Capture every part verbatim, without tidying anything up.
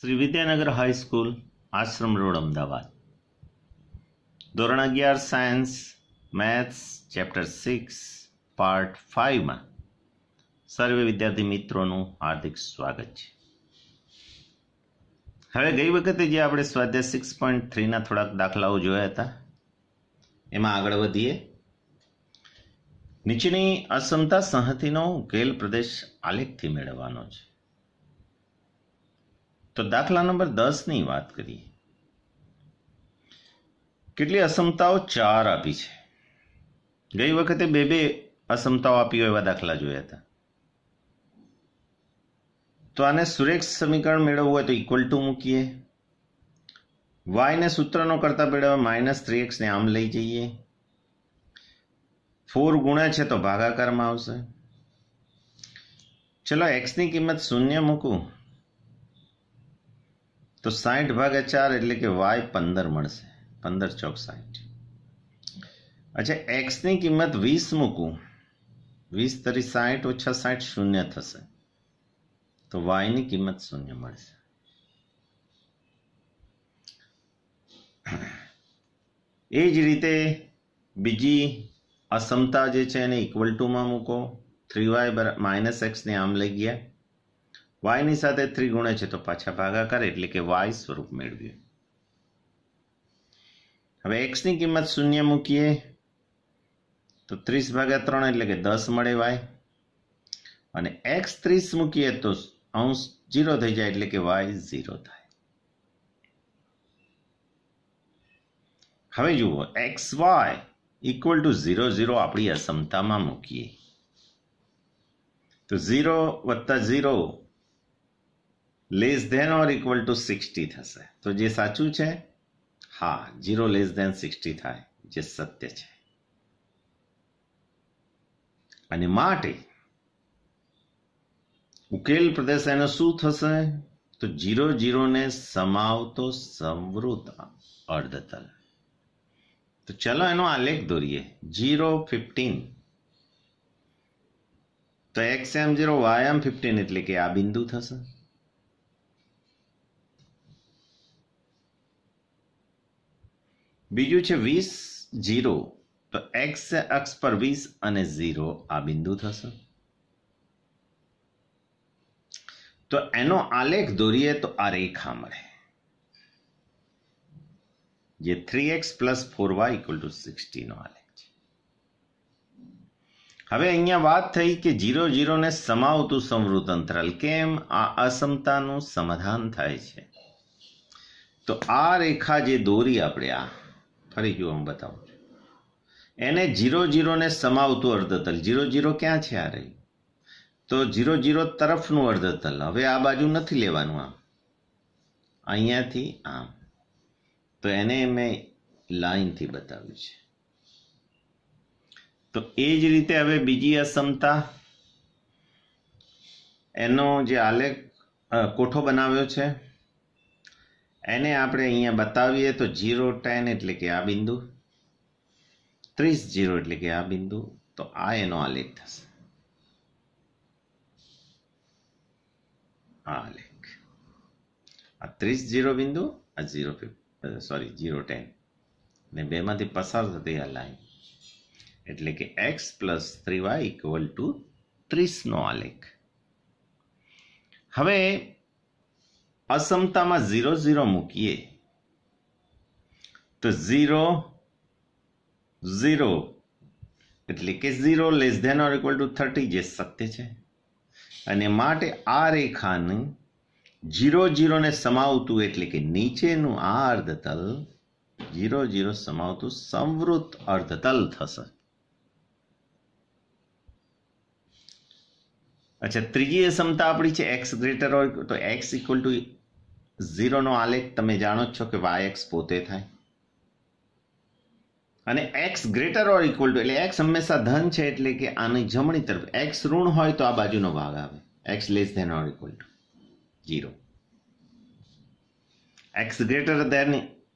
Shri Vidyanagar high school, Ashram road, Ahmedabad. ધોરણ અગિયાર science maths chapter six part ફાઇવમાં સર્વે વિદ્યાર્થી મિત્રોનું હાર્દિક સ્વાગત છે. હવે ગઈ વખતે જે આપણે સ્વાધ્યાય સિક્સ પોઈન્ટ થ્રીના થોડાક દાખલાઓ જોયા હતા એમાં આગળ વધીએ. નીચેની અસમતા સંહતિનો ઉકેલ પ્રદેશ આલેખથી મેળવવાનો છે. તો દાખલા નંબર દસ ની વાત કરીએ. કેટલી અસમતાઓ? ચાર આપી છે. ગઈ વખતે બે બે અસમતાઓ આપી હોય એવા દાખલા જોયા હતા. તો આને સુરેખ સમીકરણ મેળવવું હોય તો ઇક્વલ ટુ મૂકીએ. વાય ને સૂત્રનો કરતા મેળવવા માઇનસ થ્રી એક્સ ને આમ લઈ જઈએ. ફોર ગુણ્યા છે તો ભાગાકારમાં આવશે. ચલો એક્સ ની કિંમત શૂન્ય મૂકું તો સાઠ ભાગ્યા ચાર એટલે કે વાય પંદર મળશે. પંદર ચોક સાઠ. અચ્છા, એક્સ ની કિંમત વીસ મૂકું, વીસ તરી સાઠ ઓછા સાઠ શૂન્ય થશે તો વાય ની કિંમત શૂન્ય મળશે. એ જ રીતે બીજી અસમતા જે છે એને ઇક્વલ ટુમાં મૂકો. થ્રી વાય માઇનસ એક્સ ને આમ લઈ ગયા. વાયની સાથે થ્રી ગુણે છે તો પાછા ભાગાકાર એટલે કે વાય સ્વરૂપ મેળવ્યું. હવે એક્સ ની કિંમત શૂન્ય મૂકીએ તો ત્રીસ ભાગ્યા ત્રણ એટલે કે દસ મળે વાય. અને એક્સ ત્રીસ મૂકીએ તો અંશ જીરો થઈ જાય એટલે કે વાય ઝીરો થાય. હવે જુઓ, X Y equal to zero zero આપણી અસમતામાં મૂકીએ તો ઝીરો વત્તા zero less than or equal to sixty થશે. તો જે સાચું છે, હા, ઝીરો લેસ ધેન સિક્સટી થાય, જે સત્ય છે. અને માટે ઉકેલ પ્રદેશ એનો શું થશે? તો જીરો જીરો ને સમાવતો સંવૃત અર્ધતલ. તો ચલો એનો આલેખ દોરીએ. જીરો ફિફ્ટીન તો એક્સ એમ ઝીરો વાય એમ ફિફ્ટીન એટલે કે આ બિંદુ થશે. બીજું છે વીસ જીરો તો એક્સ અક્ષ પર વીસ અને ઝીરો આ બિંદુ થશે. તો એનો આલેખ દોરીએ તો આ રેખા મળે જે three X plus four Y equal to sixty નો આલેખ છે. હવે અહીંયા વાત થઈ કે જીરો જીરો ને સમાવતું સંવૃત અંતરાલ. કેમ? આ અસમતાનું સમાધાન થાય છે. તો આ રેખા જે દોરી આપણે, આ ફરી જો હું બતાવું છું, એને જીરો જીરો ને સમાવતું અર્ધતલ. જીરો જીરો ક્યાં છે? આ રહી. તો જીરો જીરો તરફનું અર્ધતલ. હવે આ બાજુ નથી લેવાનું, આમ અહીંયાથી આમ. તો એને મેં લાઈનથી બતાવ્યું છે. તો એ જ રીતે હવે બીજી અસમતા, એનો જે આલેખ કોઠો બનાવ્યો છે એને આપણે અહીંયા બતાવીએ તો જીરો ટેન એટલે કે આ બિંદુ, ત્રીસ જીરો એટલે કે આ બિંદુ. તો આ એનો આલેખ થશે. આ આલેખ, આ ત્રીસ જીરો બિંદુ, આ જીરો સોરી જીરો ટેન ને બેમાંથી પસાર થતી આ લાઈન એટલે કે X plus three Y equal to ત્રીસ નો આલેખ. હવે અસમતામાં ઝીરો ઝીરો મૂકીએ તો ઝીરો ઝીરો એટલે કે zero less than or equal to thirty, જે સત્ય છે. અને માટે આ રેખાનું જીરો જીરો ને સમાવતું એટલે કે નીચેનું આ અર્ધતલ જીરો જીરો સમાવતું સંવૃત અર્ધતલ થશે. અચ્છા, ત્રીજી અસમતા આપણી છે એક્સ ગ્રેટર હોય તો એક્સ ઇક્વલ ટુ ઝીરો નો આલેખ તમે જાણો જ છો કે વાય એક્સ પોતે થાય. અને X greater or equal to એટલે એક્સ હંમેશા ધન છે એટલે કે આની જમણી તરફ. એક્સ ઋણ હોય તો આ બાજુનો ભાગ આવે. X less than or equal to zero. X greater than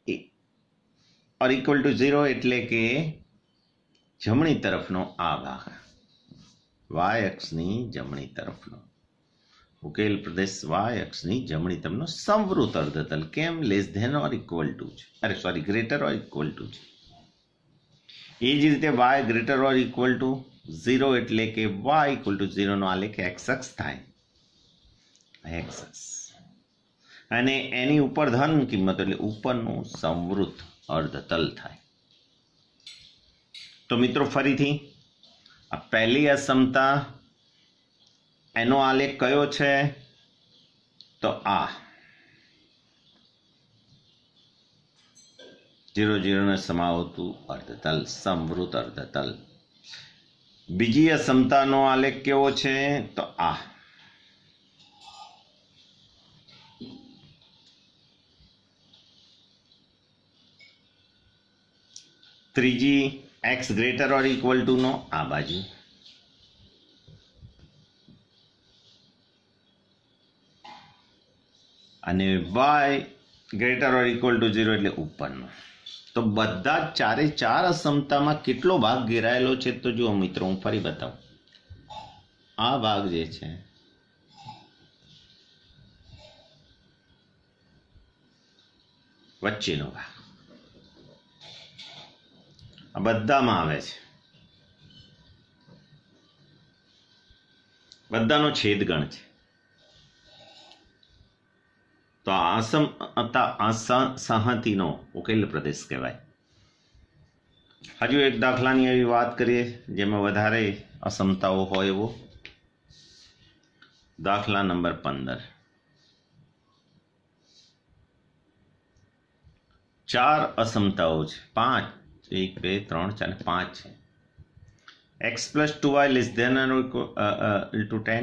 or equal to zero એટલે કે જમણી તરફનો આ ભાગ, વાય એક્સની જમણી તરફનો. ઉકેલ પ્રદેશ વાય અક્ષની જમણી તરફનો સંવૃત અર્ધતલ કેમ less than or equal to છે, અરે sorry greater or equal to છે. એ જ રીતે Y greater or equal to zero એટલે કે વાય ઇક્વલ ટુ ઝીરોનો આલેખ એક્સ અક્ષ થાય, એક્સ અક્ષ, અને એની ઉપર ધન કિંમત એટલે ઉપરનું સંવૃત અર્ધતલ થાય. તો મિત્રો ફરીથી આ પહેલી અસમતા એનો આલેખ કયો છે? તો આ જીરો જીરોને સમાવતું અર્ધતલ, સંવૃત અર્ધતલ. બીજી અસમતાનો આલેખ કેવો છે? તો આ ત્રીજી X greater or equal to નો આ બાજુ, અને Y greater or equal to zero એટલે ઉપરનો. તો બધા જ ચારે ચાર અસમતામાં કેટલો ભાગ ઘેરાયેલો છે? તો જુઓ મિત્રો, હું ફરી બતાવું. આ ભાગ જે છે વચ્ચેનો ભાગ આ બધામાં આવે છે, બધાનો છેદગણ છે. તો આ અસમતા અસંહતિનો ઉકેલ પ્રદેશ કહેવાય. હજુ એક દાખલાની એવી વાત કરીએ જેમાં વધારે અસમતાઓ હોય એવો. દાખલા નંબર પંદર. ચાર અસમતાઓ છે, પાંચ, એક બે ત્રણ ચાર પાંચ છે. X plus two Y less than to ten,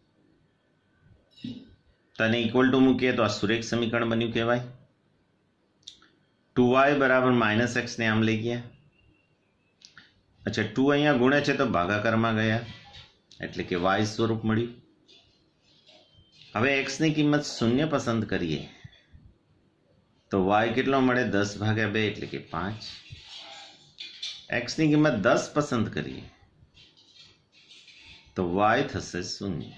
તને ઇક્વલ ટુ મૂકીએ તો આ સુરેખ સમીકરણ બન્યું કહેવાય. ટુ વાય બરાબર માઇનસ એક્સ ને આમ લઈ ગયા. અચ્છા, ટુ અહીંયા ગુણે છે તો ભાગાકારમાં ગયા એટલે કે વાય સ્વરૂપ મળ્યું. હવે એક્સની કિંમત શૂન્ય પસંદ કરીએ તો વાય કેટલો મળે? દસ ભાગ્યા બે એટલે કે પાંચ. એક્સની કિંમત દસ પસંદ કરીએ તો વાય થશે શૂન્ય.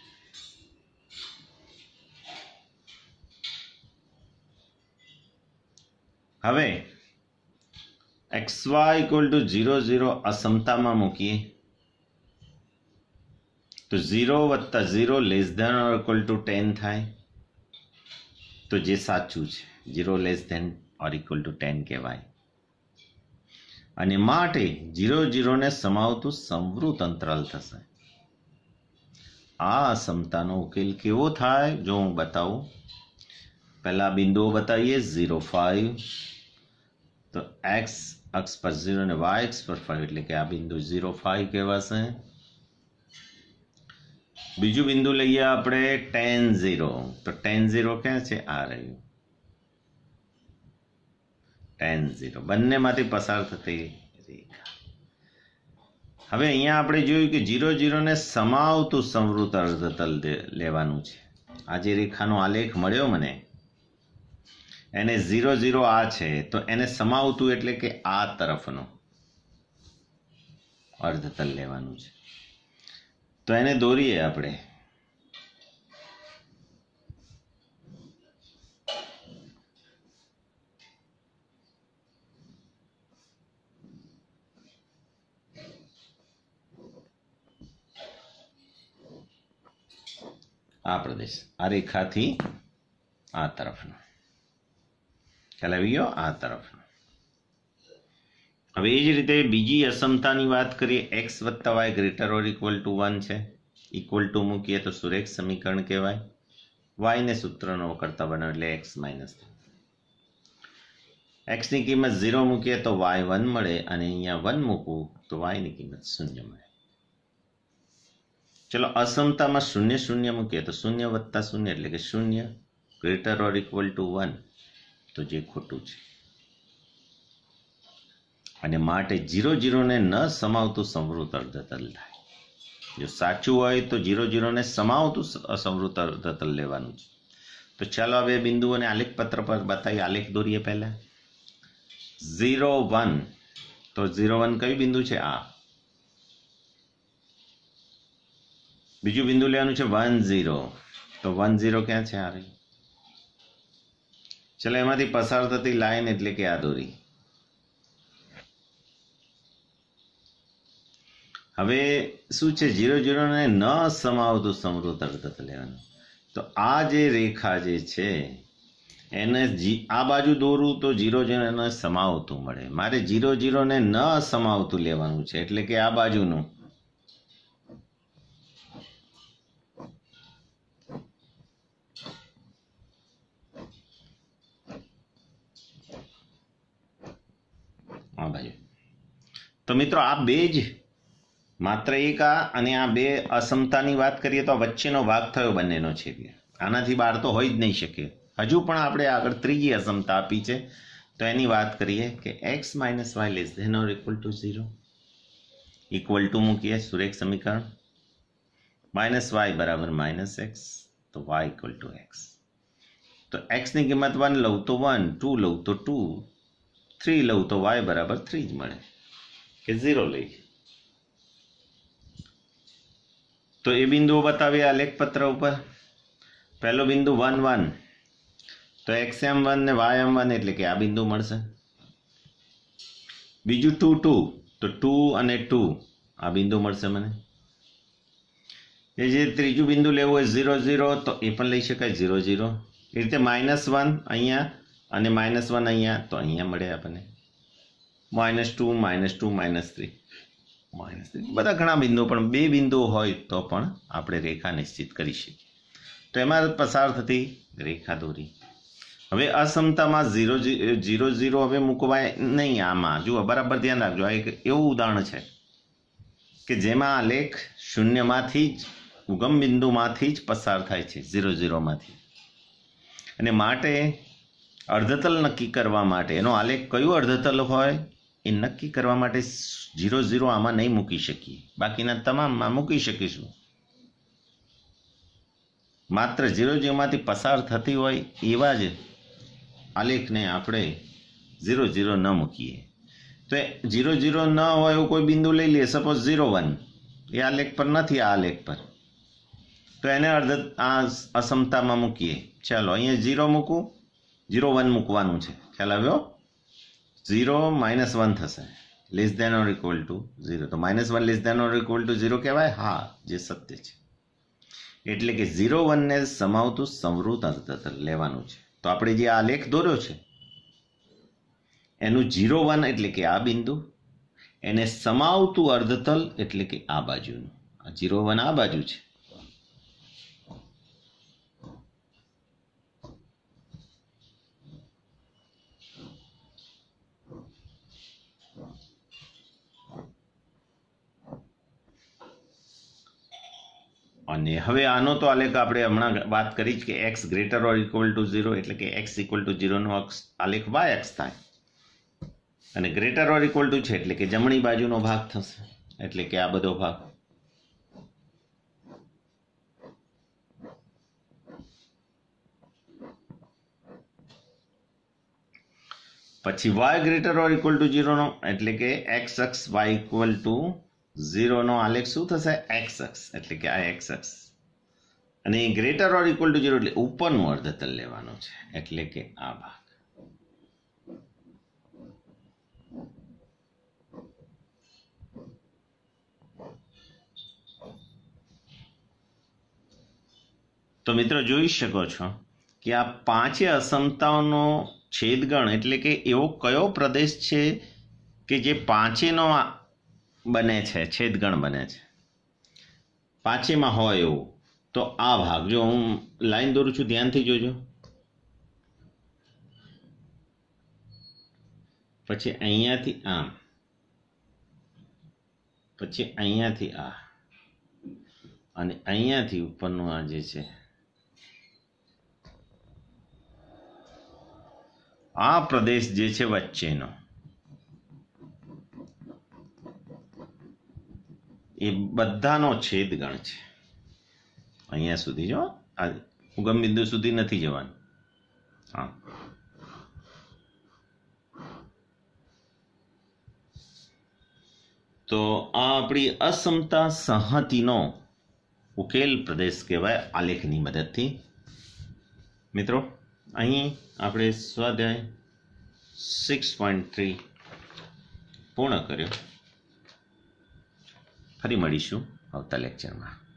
હવે x Y equal to zero zero અસમતામાં મૂકીએ તો ઝીરો વત્તા zero less than or equal to ten થાય. તો જે સાચું છે zero less than or equal to ten કહેવાય. અને માટે ઝીરો ઝીરોને સમાવતું સંવૃત અંતરાલ થશે. આ અસમતાનો ઉકેલ કેવો થાય જો હું બતાવું. પહેલા બિંદુઓ બતાવીએ. ઝીરો ફાઈવ, તો એક્સ અક્ષ પર ઝીરો અને વાય અક્ષ પર ફાઈવ એટલે કે આ બિંદુ ઝીરો ફાઈવ કહેવાશે. બીજું બિંદુ લઈએ આપણે ટેન ઝીરો, તો ટેન ઝીરો ક્યાં છે? આ રહ્યું ટેન ઝીરો, બંનેમાંથી પસાર થતી રેખા. હવે અહીંયા આપણે જોયું કે ઝીરો ઝીરોને સમાવતું સંવૃત અર્ધતલ લેવાનું છે. આ જે રેખાનો આલેખ મળ્યો મને, એને ઝીરો ઝીરો આ છે તો એને સમાવતું એટલે કે આ તરફનું અર્ધતલ લેવાનું છે. તો એને દોરીએ આપણે. આ પ્રદેશ આ રેખાથી આ તરફનો ખ્યાલ આવી ગયો, આ તરફનો. હવે એ જ રીતે બીજી અસમતાની વાત કરીએ. એક્સ વત્તા y greater or equal to one છે. ઇક્વલ ટુ મૂકીએ તો સુરેખ સમીકરણ કહેવાય. વાયને સૂત્રનો કરતા બનાવો એટલે એક્સ માઇનસ. એક્સની કિંમત ઝીરો મૂકીએ તો વાય વન મળે, અને અહીંયા વન મૂકવું તો વાયની કિંમત શૂન્ય મળે. ચલો અસમતામાં શૂન્ય શૂન્ય મૂકીએ તો શૂન્ય વત્તા શૂન્ય એટલે કે શૂન્ય. Greater or equal to one તો જે ખોટું છે. અને માટે જીરો જીરોને ન સમાવતું સંવૃત અર્ધતલ થાય. જો સાચું હોય તો જીરો જીરોને સમાવતું અસંવૃત અર્ધતલ લેવાનું છે. તો ચાલો હવે બિંદુઓને આલેખ પત્ર પર બતાવી. આલેખ દોરીએ પહેલા. ઝીરો વન, તો ઝીરો વન કયું બિંદુ છે? આ. બીજું બિંદુ લેવાનું છે વન ઝીરો, તો વન ઝીરો ક્યાં છે? આ રહી. ચલો એમાંથી પસાર થતી લાઈન એટલે કે આ દોરી. હવે શું છે? ઝીરો ઝીરો ને ન સમાવતું સમૃદ્ધ અર્ધતલ લેવાનું. તો આ જે રેખા જે છે એને આ બાજુ દોરું તો ઝીરો ઝીરો ને સમાવતું મળે. મારે ઝીરો ઝીરો ને ન સમાવતું લેવાનું છે એટલે કે આ બાજુનું. આ બાજુ. તો મિત્રો આ બે જ માત્ર એક આ અને આ બે અસમતાની વાત કરીએ તો વચ્ચેનો ભાગ થયો બંનેનો છે. આનાથી બહાર તો હોય જ નહીં શકે. હજુ પણ આપણે આગળ ત્રીજી અસમતા આપી છે તો એની વાત કરીએ કે x minus y less than or equal to zero. Equal to મૂકીએ સુરેખ સમીકરણ. માઇનસ વાય બરાબર માઇનસ એક્સ, તો વાય ઇક્વલ ટુ એક્સ. તો એક્સની કિંમત વન લઉં તો વન, ટુ લઉં તો ટુ, થ્રી લઉં તો વાય બરાબર થ્રી જ મળે કે ઝીરો લઈ. તો એ બિંદુઓ બતાવીએ આ લેખપત્ર ઉપર. પહેલો બિંદુ વન વન, તો એક્સ એમ વન ને વાય એમ વન એટલે કે આ બિંદુ મળશે. બીજું ટુ ટુ, તો ટુ અને ટુ આ બિંદુ મળશે મને. એ જે ત્રીજું બિંદુ લેવું હોય ઝીરો ઝીરો તો એ પણ લઈ શકાય ઝીરો ઝીરો. એ રીતે માઇનસ વન અહીંયા અને માઇનસ વન અહીંયા, તો અહીંયા મળે આપણને minus two, minus two, minus three, minus three. બધા ઘણા બિંદુઓ, પણ બે બિંદુઓ હોય તો પણ આપણે રેખા નિશ્ચિત કરી શકીએ. તો એમાં પસાર થતી રેખા દોરી. હવે અસમતામાં ઝીરો ઝીરો ઝીરો હવે મૂકવાય નહીં. આમાં જુઓ, બરાબર ધ્યાન રાખજો. આ એક એવું ઉદાહરણ છે કે જેમાં આ લેખ શૂન્યમાંથી જ, ઉગમ બિંદુમાંથી જ પસાર થાય છે, ઝીરો ઝીરોમાંથી. અને માટે અર્ધતલ નક્કી કરવા માટે એનો આલેખ કયું અર્ધતલ હોય એ નક્કી કરવા માટે ઝીરો ઝીરો આમાં નહીં મૂકી શકીએ. બાકીના તમામમાં મૂકી શકીશું. માત્ર ઝીરો ઝીરોમાંથી પસાર થતી હોય એવા જ આલેખને આપણે ઝીરો ઝીરો ન મૂકીએ. તો ઝીરો ઝીરો ન હોય એવું કોઈ બિંદુ લઈ લઈએ, સપોઝ ઝીરો વન, એ આ લેખ પર નથી, આ લેખ પર, તો એને અર્ધ આ અસમતામાં મૂકીએ. ચાલો અહીંયા ઝીરો મૂકું, ઝીરો વન મૂકવાનું છે. ખ્યાલ આવ્યો? ઝીરો માઇનસ વન થશે, less than or equal to zero. તો minus one less than or equal to zero કહેવાય? હા, જે સત્ય છે. એટલે કે ઝીરો વનને સમાવતું સમૃદ્ધ અર્ધતલ લેવાનું છે. તો આપણે જે આ લેખ દોર્યો છે એનું ઝીરો વન એટલે કે આ બિંદુ, એને સમાવતું અર્ધતલ એટલે કે આ બાજુનું. આ ઝીરો વન આ બાજુ છે. અને હવે આનો તો આલેખ આપણે હમણાં વાત કરી જ કે x greater or equal to zero એટલે કે એક્સ ઇક્વલ ટુ ઝીરોનો અક્ષ આલેખ વાય અક્ષ થાય. અને ગ્રેટર ઓર ઇક્વલ ટુ છે એટલે કે જમણી બાજુનો ભાગ થશે, એટલે કે આ બધો ભાગ. પછી y greater or equal to ઝીરોનો એટલે કે એક્સ અક્ષ વાય ઇક્વલ ટુ ઝીરોનો આલેખ શું થશે? એક્સ અક્ષ એટલે કે આ એક્સ અક્ષ. અને greater or equal to zero એટલે ઉપરનું અર્ધતલ લેવાનું છે, એટલે કે આ ભાગ. તો મિત્રો જોઈ શકો છો કે આ પાંચે અસમતાઓનો છેદગણ એટલે કે એવો કયો પ્રદેશ છે કે જે પાંચેનો બને છે, છેદગણ બને છે, પાંચેમાં હોય એવું. તો આ ભાગ, જો હું લાઈન દોરું છું ધ્યાનથી જોજો, પછી અહીંયાથી આમ, પછી અહીંયાથી આ, અને અહીંયાથી ઉપરનું આ જે છે, આ પ્રદેશ જે છે વચ્ચેનો, એ બધાનો છેદગણ છે. અહીંયા સુધી જો, આ ઉગમ બિંદુ સુધી નથી જવાનું. હા, તો આ આપણી અસમતા સંહતિનો ઉકેલ પ્રદેશ કહેવાય આલેખની મદદથી. મિત્રો, અહીં આપણે સ્વાધ્યાય સિક્સ પોઈન્ટ થ્રી પૂર્ણ કર્યો. ફરી મળીશું આવતા લેક્ચરમાં.